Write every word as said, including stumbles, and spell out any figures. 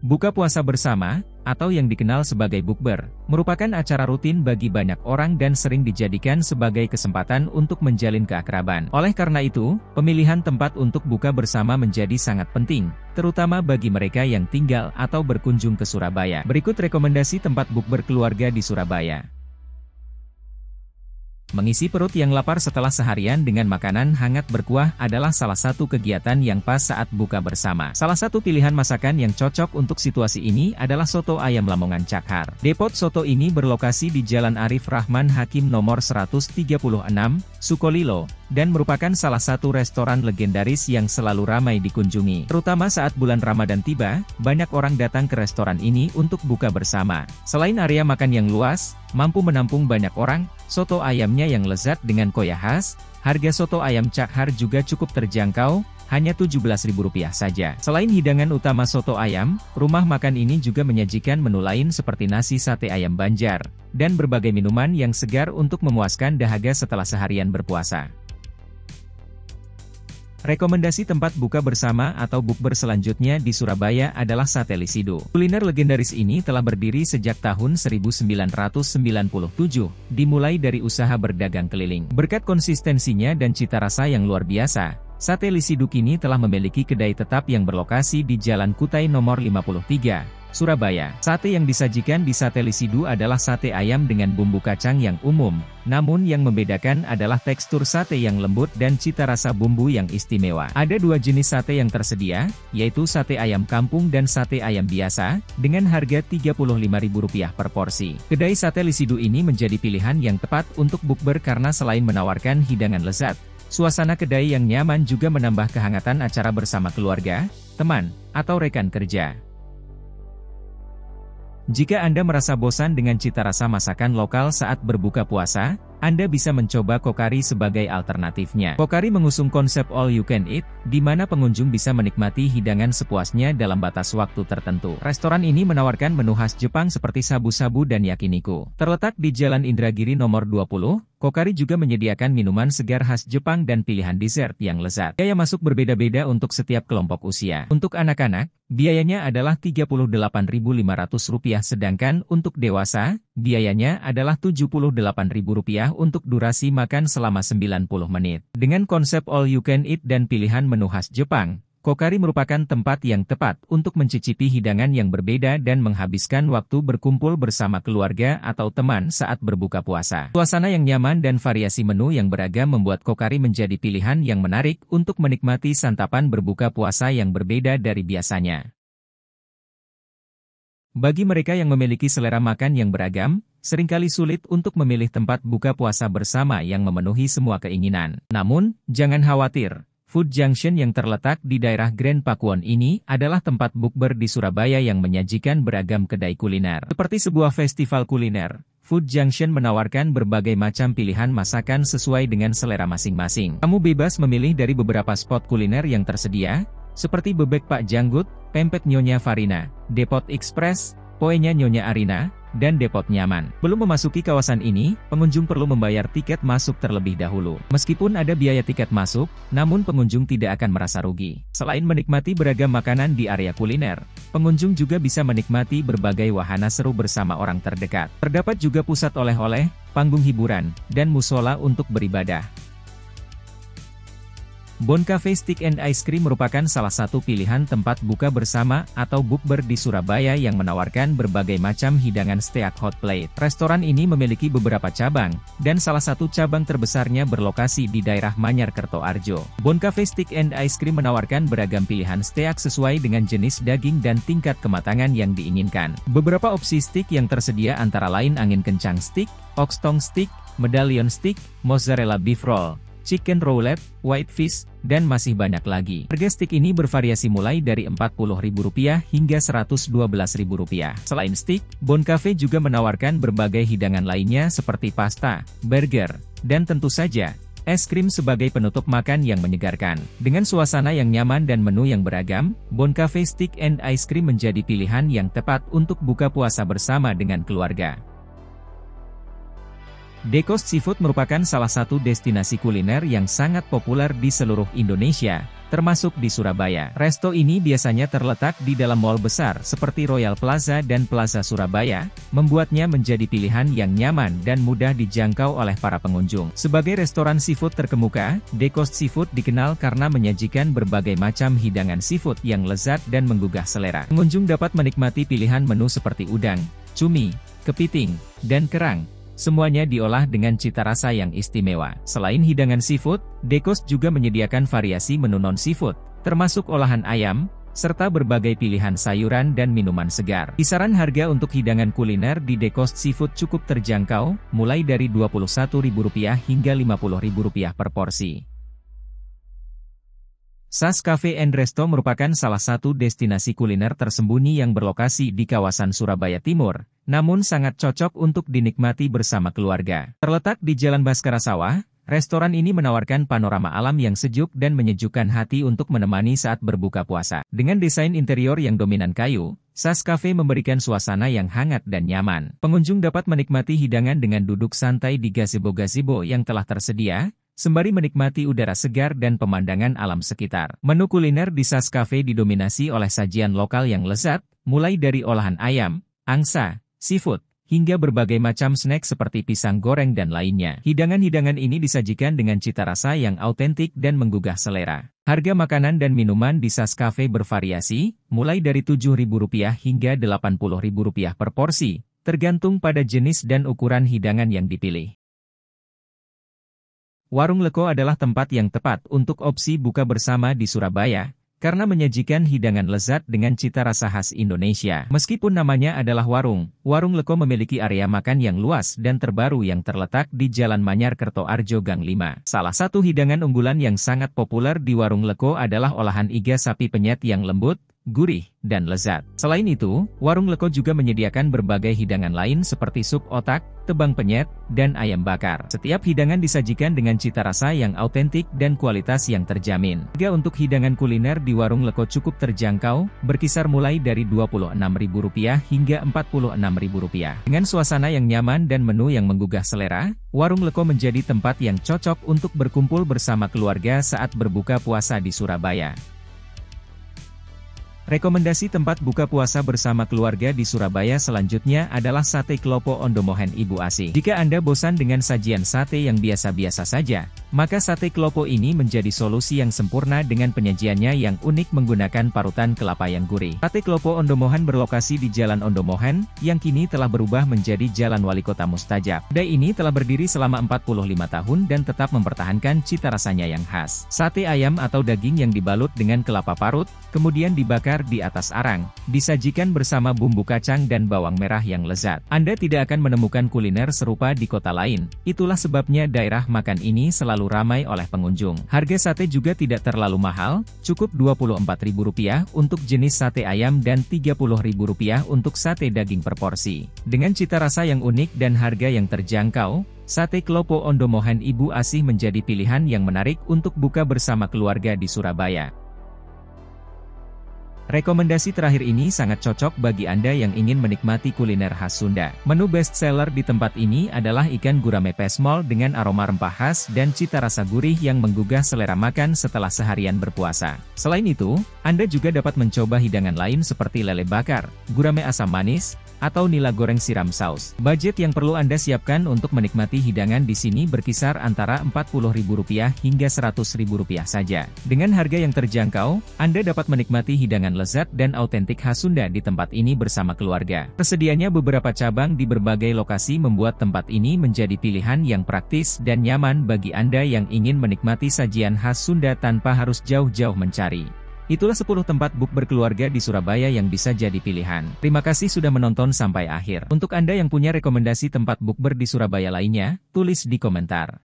Buka puasa bersama, atau yang dikenal sebagai bukber, merupakan acara rutin bagi banyak orang dan sering dijadikan sebagai kesempatan untuk menjalin keakraban. Oleh karena itu, pemilihan tempat untuk buka bersama menjadi sangat penting, terutama bagi mereka yang tinggal atau berkunjung ke Surabaya. Berikut rekomendasi tempat bukber keluarga di Surabaya. Mengisi perut yang lapar setelah seharian dengan makanan hangat berkuah adalah salah satu kegiatan yang pas saat buka bersama. Salah satu pilihan masakan yang cocok untuk situasi ini adalah soto ayam Lamongan Cakhar. Depot soto ini berlokasi di Jalan Arif Rahman Hakim nomor seratus tiga puluh enam, Sukolilo, dan merupakan salah satu restoran legendaris yang selalu ramai dikunjungi. Terutama saat bulan Ramadan tiba, banyak orang datang ke restoran ini untuk buka bersama. Selain area makan yang luas, mampu menampung banyak orang, soto ayamnya yang lezat dengan koya khas, harga soto ayam Cakhar juga cukup terjangkau, hanya tujuh belas ribu rupiah saja. Selain hidangan utama soto ayam, rumah makan ini juga menyajikan menu lain seperti nasi sate ayam Banjar, dan berbagai minuman yang segar untuk memuaskan dahaga setelah seharian berpuasa. Rekomendasi tempat buka bersama atau bukber selanjutnya di Surabaya adalah Sate Lisido. Kuliner legendaris ini telah berdiri sejak tahun seribu sembilan ratus sembilan puluh tujuh, dimulai dari usaha berdagang keliling. Berkat konsistensinya dan cita rasa yang luar biasa, Sate Lisido kini telah memiliki kedai tetap yang berlokasi di Jalan Kutai nomor lima puluh tiga, Surabaya. Sate yang disajikan di Sate Lisido adalah sate ayam dengan bumbu kacang yang umum, namun yang membedakan adalah tekstur sate yang lembut dan cita rasa bumbu yang istimewa. Ada dua jenis sate yang tersedia, yaitu sate ayam kampung dan sate ayam biasa, dengan harga tiga puluh lima ribu rupiah per porsi. Kedai Sate Lisido ini menjadi pilihan yang tepat untuk bukber karena selain menawarkan hidangan lezat, suasana kedai yang nyaman juga menambah kehangatan acara bersama keluarga, teman, atau rekan kerja. Jika Anda merasa bosan dengan cita rasa masakan lokal saat berbuka puasa, Anda bisa mencoba Kokari sebagai alternatifnya. Kokari mengusung konsep all you can eat, di mana pengunjung bisa menikmati hidangan sepuasnya dalam batas waktu tertentu. Restoran ini menawarkan menu khas Jepang seperti sabu-sabu dan yakiniku. Terletak di Jalan Indragiri nomor dua puluh, Kokari juga menyediakan minuman segar khas Jepang dan pilihan dessert yang lezat. Biaya masuk berbeda-beda untuk setiap kelompok usia. Untuk anak-anak, biayanya adalah tiga puluh delapan ribu lima ratus rupiah, sedangkan untuk dewasa, biayanya adalah tujuh puluh delapan ribu rupiah untuk durasi makan selama sembilan puluh menit. Dengan konsep all you can eat dan pilihan menu khas Jepang, Kokari merupakan tempat yang tepat untuk mencicipi hidangan yang berbeda dan menghabiskan waktu berkumpul bersama keluarga atau teman saat berbuka puasa. Suasana yang nyaman dan variasi menu yang beragam membuat Kokari menjadi pilihan yang menarik untuk menikmati santapan berbuka puasa yang berbeda dari biasanya. Bagi mereka yang memiliki selera makan yang beragam, seringkali sulit untuk memilih tempat buka puasa bersama yang memenuhi semua keinginan. Namun, jangan khawatir. Food Junction yang terletak di daerah Grand Pakuwon ini adalah tempat bukber di Surabaya yang menyajikan beragam kedai kuliner. Seperti sebuah festival kuliner, Food Junction menawarkan berbagai macam pilihan masakan sesuai dengan selera masing-masing. Kamu bebas memilih dari beberapa spot kuliner yang tersedia, seperti bebek Pak Janggut, pempek Nyonya Farina, Depot Express, poenya Nyonya Arina, dan Depot Nyaman. Belum memasuki kawasan ini, pengunjung perlu membayar tiket masuk terlebih dahulu. Meskipun ada biaya tiket masuk, namun pengunjung tidak akan merasa rugi. Selain menikmati beragam makanan di area kuliner, pengunjung juga bisa menikmati berbagai wahana seru bersama orang terdekat. Terdapat juga pusat oleh-oleh, panggung hiburan, dan musola untuk beribadah. Bon Cafe Steak and Ice Cream merupakan salah satu pilihan tempat buka bersama atau bukber di Surabaya yang menawarkan berbagai macam hidangan steak hot plate. Restoran ini memiliki beberapa cabang, dan salah satu cabang terbesarnya berlokasi di daerah Manyar Kertoarjo. Bon Cafe Steak and Ice Cream menawarkan beragam pilihan steak sesuai dengan jenis daging dan tingkat kematangan yang diinginkan. Beberapa opsi steak yang tersedia antara lain angin kencang steak, oxtongue steak, medallion steak, mozzarella beef roll, chicken roulette, white fish, dan masih banyak lagi. Harga steak ini bervariasi mulai dari empat puluh ribu rupiah hingga seratus dua belas ribu rupiah. Selain steak, Bon Cafe juga menawarkan berbagai hidangan lainnya seperti pasta, burger, dan tentu saja, es krim sebagai penutup makan yang menyegarkan. Dengan suasana yang nyaman dan menu yang beragam, Bon Cafe Steak and Ice Cream menjadi pilihan yang tepat untuk buka puasa bersama dengan keluarga. The Coast Seafood merupakan salah satu destinasi kuliner yang sangat populer di seluruh Indonesia, termasuk di Surabaya. Resto ini biasanya terletak di dalam mall besar seperti Royal Plaza dan Plaza Surabaya, membuatnya menjadi pilihan yang nyaman dan mudah dijangkau oleh para pengunjung. Sebagai restoran seafood terkemuka, The Coast Seafood dikenal karena menyajikan berbagai macam hidangan seafood yang lezat dan menggugah selera. Pengunjung dapat menikmati pilihan menu seperti udang, cumi, kepiting, dan kerang. Semuanya diolah dengan cita rasa yang istimewa. Selain hidangan seafood, The Coast juga menyediakan variasi menu non-seafood, termasuk olahan ayam, serta berbagai pilihan sayuran dan minuman segar. Kisaran harga untuk hidangan kuliner di The Coast Seafood cukup terjangkau, mulai dari dua puluh satu ribu rupiah hingga lima puluh ribu rupiah per porsi. Sas Cafe and Resto merupakan salah satu destinasi kuliner tersembunyi yang berlokasi di kawasan Surabaya Timur, namun sangat cocok untuk dinikmati bersama keluarga. Terletak di Jalan Baskara Sawah, restoran ini menawarkan panorama alam yang sejuk dan menyejukkan hati untuk menemani saat berbuka puasa. Dengan desain interior yang dominan kayu, Sas Cafe memberikan suasana yang hangat dan nyaman. Pengunjung dapat menikmati hidangan dengan duduk santai di gazebo-gazebo yang telah tersedia, sembari menikmati udara segar dan pemandangan alam sekitar. Menu kuliner di Sas Cafe didominasi oleh sajian lokal yang lezat, mulai dari olahan ayam, angsa, seafood, hingga berbagai macam snack seperti pisang goreng dan lainnya. Hidangan-hidangan ini disajikan dengan cita rasa yang autentik dan menggugah selera. Harga makanan dan minuman di Sas Cafe bervariasi, mulai dari tujuh ribu rupiah hingga delapan puluh ribu rupiah per porsi, tergantung pada jenis dan ukuran hidangan yang dipilih. Warung Leko adalah tempat yang tepat untuk opsi buka bersama di Surabaya, karena menyajikan hidangan lezat dengan cita rasa khas Indonesia. Meskipun namanya adalah warung, Warung Leko memiliki area makan yang luas dan terbaru yang terletak di Jalan Manyar Kertoarjo Gang lima. Salah satu hidangan unggulan yang sangat populer di Warung Leko adalah olahan iga sapi penyet yang lembut, gurih, dan lezat. Selain itu, Warung Leko juga menyediakan berbagai hidangan lain seperti sup otak, tebang penyet, dan ayam bakar. Setiap hidangan disajikan dengan cita rasa yang autentik dan kualitas yang terjamin. Harga untuk hidangan kuliner di Warung Leko cukup terjangkau, berkisar mulai dari dua puluh enam ribu rupiah hingga empat puluh enam ribu rupiah. Dengan suasana yang nyaman dan menu yang menggugah selera, Warung Leko menjadi tempat yang cocok untuk berkumpul bersama keluarga saat berbuka puasa di Surabaya. Rekomendasi tempat buka puasa bersama keluarga di Surabaya selanjutnya adalah Sate Klopo Ondomohen Ibu Asih. Jika Anda bosan dengan sajian sate yang biasa-biasa saja, maka Sate Klopo ini menjadi solusi yang sempurna dengan penyajiannya yang unik menggunakan parutan kelapa yang gurih. Sate Klopo Ondomohen berlokasi di Jalan Ondomohen, yang kini telah berubah menjadi Jalan Wali Kota Mustajab. Kedai ini telah berdiri selama empat puluh lima tahun dan tetap mempertahankan cita rasanya yang khas. Sate ayam atau daging yang dibalut dengan kelapa parut, kemudian dibakar di atas arang, disajikan bersama bumbu kacang dan bawang merah yang lezat. Anda tidak akan menemukan kuliner serupa di kota lain, itulah sebabnya daerah makan ini selalu ramai oleh pengunjung. Harga sate juga tidak terlalu mahal, cukup dua puluh empat ribu rupiah untuk jenis sate ayam dan tiga puluh ribu rupiah untuk sate daging per porsi. Dengan cita rasa yang unik dan harga yang terjangkau, Sate Klopo Ondomohen Ibu Asih menjadi pilihan yang menarik untuk buka bersama keluarga di Surabaya. Rekomendasi terakhir ini sangat cocok bagi Anda yang ingin menikmati kuliner khas Sunda. Menu best seller di tempat ini adalah ikan gurame pesmol dengan aroma rempah khas dan cita rasa gurih yang menggugah selera makan setelah seharian berpuasa. Selain itu, Anda juga dapat mencoba hidangan lain seperti lele bakar, gurame asam manis, atau nila goreng siram saus. Budget yang perlu Anda siapkan untuk menikmati hidangan di sini berkisar antara empat puluh ribu rupiah hingga seratus ribu rupiah saja. Dengan harga yang terjangkau, Anda dapat menikmati hidangan lezat dan autentik khas Sunda di tempat ini bersama keluarga. Tersedianya beberapa cabang di berbagai lokasi membuat tempat ini menjadi pilihan yang praktis dan nyaman bagi Anda yang ingin menikmati sajian khas Sunda tanpa harus jauh-jauh mencari. Itulah sepuluh tempat bukber keluarga di Surabaya yang bisa jadi pilihan. Terima kasih sudah menonton sampai akhir. Untuk Anda yang punya rekomendasi tempat bukber di Surabaya lainnya, tulis di komentar.